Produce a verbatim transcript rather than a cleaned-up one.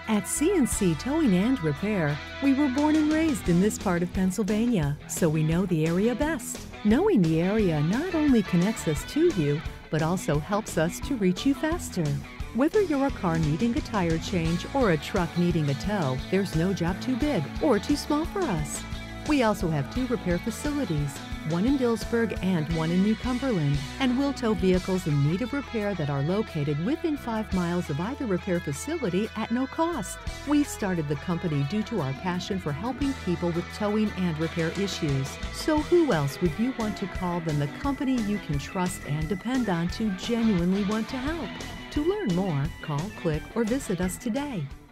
At C and C Towing and Repair, we were born and raised in this part of Pennsylvania, so we know the area best. Knowing the area not only connects us to you, but also helps us to reach you faster. Whether you're a car needing a tire change or a truck needing a tow, there's no job too big or too small for us. We also have two repair facilities, one in Dillsburg and one in New Cumberland, and we'll tow vehicles in need of repair that are located within five miles of either repair facility at no cost. We started the company due to our passion for helping people with towing and repair issues. So who else would you want to call than the company you can trust and depend on to genuinely want to help? To learn more, call, click, or visit us today.